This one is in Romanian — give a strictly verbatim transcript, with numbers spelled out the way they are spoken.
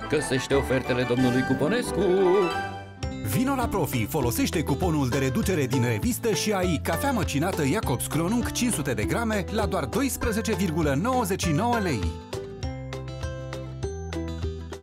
Găsește ofertele domnului Cuponescu. Vino la Profi, folosește cuponul de reducere din revistă și ai cafea măcinată Jacobs Kronung cinci sute de grame la doar doisprezece virgulă nouăzeci și nouă lei.